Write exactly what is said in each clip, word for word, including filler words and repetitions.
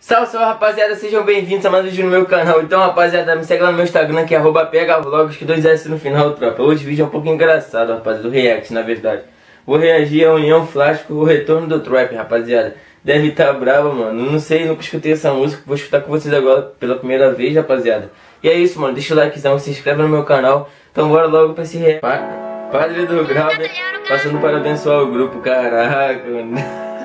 Salve, salve, rapaziada, sejam bem-vindos a mais um vídeo no meu canal. Então, rapaziada, me segue lá no meu Instagram, que é arroba pegavlogs, que dois S no final, tropa. Hoje o vídeo é um pouco engraçado, rapaziada, do react, na verdade. Vou reagir à União Flasco, o retorno do trap, rapaziada. Deve estar brava, mano. Não sei, nunca escutei essa música, vou escutar com vocês agora pela primeira vez, rapaziada. E é isso, mano, deixa o likezão, se inscreve no meu canal. Então bora logo pra esse react. Padre do Grau, passando para abençoar o grupo, caraca, mano.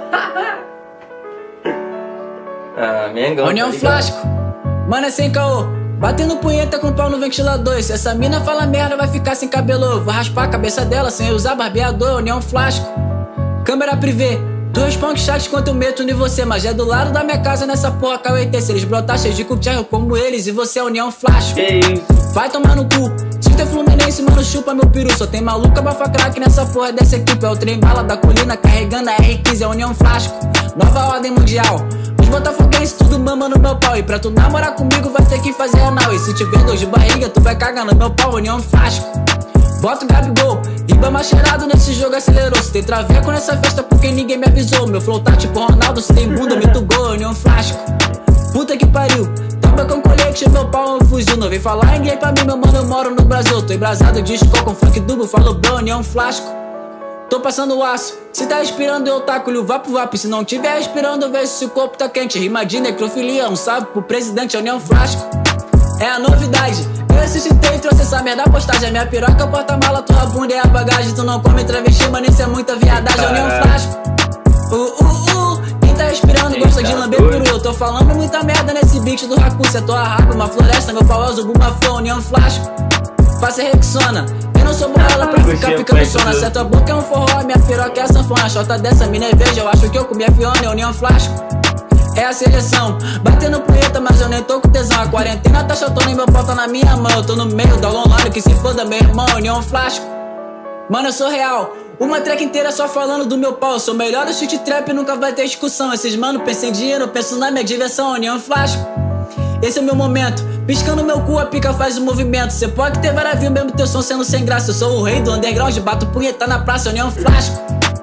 Ah, Mengão, União tá Flasco, mano, é sem caô. Batendo punheta com pau no ventilador. Se essa mina fala merda, vai ficar sem cabelo. Vou raspar a cabeça dela sem usar barbeador. União Flasco, câmera privê. Tu responde chat quanto eu meto em você. Mas é do lado da minha casa nessa porra K O T. Se eles brotar cheio de cucharro como eles, e você é União Flasco, que isso? vai tomar no cu. Se tem Fluminense, mano, chupa meu peru. Só tem maluca bafa craque nessa porra dessa equipe. É o trem bala da colina carregando a R quinze. É União Flasco, nova ordem mundial. Os botafoguenses tudo mama no meu pau. E pra tu namorar comigo vai ter que fazer anal. E se tiver dor de barriga tu vai cagar no meu pau. União Flasco, bota o Gabigol. Ribama cheirado nesse jogo acelerou. Se tem traveco nessa festa porque ninguém me avisou. Meu flow tá tipo Ronaldo, se tem bunda mito gol. União Flasco, puta que pariu. Tampa com colete, meu pau é um fuzil. Não vem falar em gay pra mim, meu mano, eu moro no Brasil. Tô embrasado de escola com funk duplo, falo bro, União Flasco. Tô passando o aço, se tá respirando eu taco-lhe o vapo vapo. Se não tiver respirando eu vejo se o corpo tá quente. Rima de necrofilia, um salve pro presidente, União Flasco. É a novidade, eu ressuscitei e trouxe essa merda postagem. A minha piroca, o porta-mala, tua bunda é a bagagem. Tu não come travesti, mano, isso é muita viadagem. União Flasco, uh, uh, uh. Quem tá respirando gosta de lamber peru. Eu tô falando muita merda nesse beat do Raku. Se é tua rapa, uma floresta, meu pau é o Zubuma Flow. União Flasco, faça Rexona. Eu não sou bola pra ficar picando sona. Se a tua boca é um forró, minha piroca é a sanfona. A chota dessa mina é veja, eu acho que eu comi a Fiona. É União Flasco, é a seleção. Batendo punheta, mas eu nem tô com tesão. A quarentena tá chatona e meu pau tá na minha mão. Eu tô no meio da online, que se foda meu irmão. União Flasco, mano, eu sou real. Uma track inteira só falando do meu pau. Eu sou melhor do shit trap, nunca vai ter discussão. Esses mano pensam em dinheiro, penso na minha diversão. União Flasco, esse é o meu momento. Piscando meu cu, a pica faz o movimento. Cê pode ter várias views, mesmo teu som sendo sem graça. Eu sou o rei do underground, bato punheta na praça. União Flasco.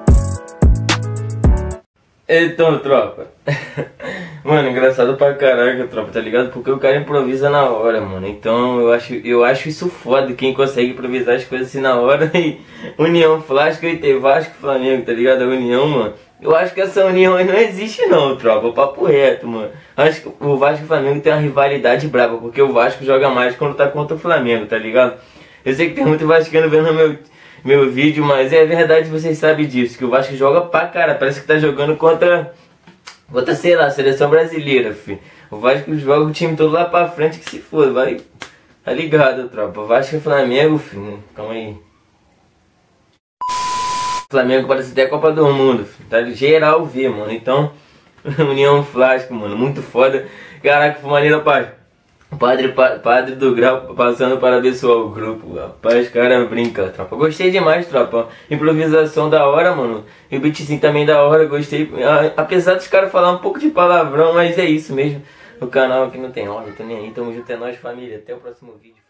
Então, tropa. Mano, engraçado pra caraca, tropa, tá ligado? Porque o cara improvisa na hora, mano. Então eu acho, eu acho isso foda, quem consegue improvisar as coisas assim na hora. E União Flasco e tem Vasco e Flamengo, tá ligado? A união, mano. Eu acho que essa união aí não existe não, tropa. Papo reto, mano. Acho que o Vasco e o Flamengo tem uma rivalidade brava, porque o Vasco joga mais quando tá contra o Flamengo, tá ligado? Eu sei que tem muito vascaíno vendo meu, meu vídeo, mas é verdade, vocês sabem disso. Que o Vasco joga pra cara, parece que tá jogando contra... Contra, sei lá, a seleção brasileira, filho. O Vasco joga o time todo lá pra frente, que se for, vai... Tá ligado, tropa. Vasco e Flamengo, filho. Calma aí. Flamengo parece até a Copa do Mundo, filho. Tá geral ver, mano. Então, União Flasco, mano, muito foda. Caraca, foi maneiro, pai. Padre, pa, padre do Grau passando para abençoar o grupo. Rapaz, cara, brinca, tropa. Gostei demais, tropa. Improvisação da hora, mano. E o beatzinho também da hora, gostei. Apesar dos caras falar um pouco de palavrão, mas é isso mesmo. O canal aqui não tem ordem, tô nem aí. Tamo junto, é nóis, família. Até o próximo vídeo.